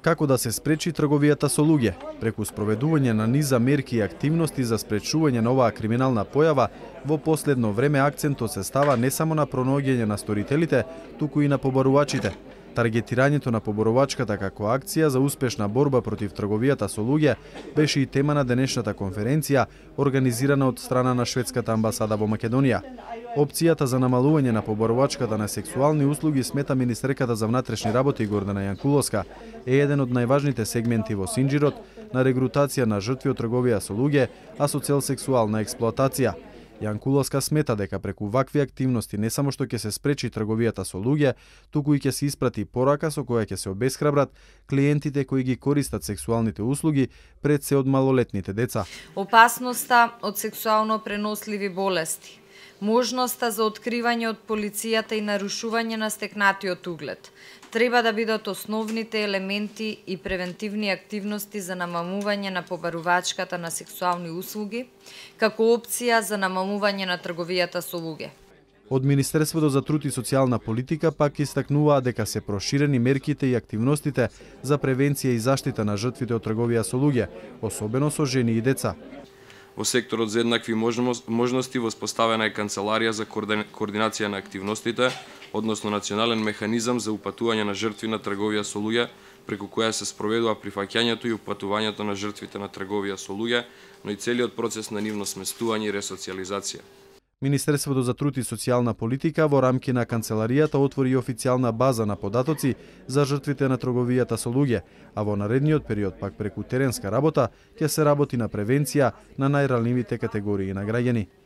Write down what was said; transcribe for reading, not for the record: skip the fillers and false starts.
Како да се спречи трговијата со луѓе? Преку спроведување на низа мерки и активности за спречување на оваа криминална појава, во последно време акцентот се става не само на пронаоѓање на сторителите, туку и на побарувачите. Таргетирањето на поборувачката како акција за успешна борба против трговијата со луѓе беше и тема на денешната конференција, организирана од страна на шведската амбасада во Македонија. Опцијата за намалување на поборувачката на сексуални услуги, смета министерката за внатрешни работи Гордана Јанкуловска, е еден од најважните сегменти во синџирот на регрутација на жртви од трговија со луѓе, а со цел сексуална експлоатација. Јанкуловска смета дека преку вакви активности не само што ќе се спречи трговијата со луѓе, туку и ќе се испрати порака со која ќе се обесхрабрат клиентите кои ги користат сексуалните услуги, пред се од малолетните деца. Опасноста од сексуално преносливи болести, можноста за откривање од полицијата и нарушување на стекнатиот углед треба да бидат основните елементи и превентивни активности за намалување на побарувачката на сексуални услуги, како опција за намалување на трговијата со луѓе. Од Министерството за труд и социјална политика пак истакнуваа дека се проширени мерките и активностите за превенција и заштита на жртвите од трговија со луѓе, особено со жени и деца. Во секторот за еднакви можности воспоставена е канцеларија за координација на активностите, односно национален механизам за упатување на жртви на трговија со луѓе, преку која се спроведува прифаќањето и упатувањето на жртвите на трговија со луѓе, но и целиот процес на нивно сместување и ресоциализација. Министерството за труд и социјална политика во рамки на канцеларијата отвори официјална база на податоци за жртвите на трговијата со луѓе, а во наредниот период пак преку теренска работа ќе се работи на превенција на најранливите категории на граѓани.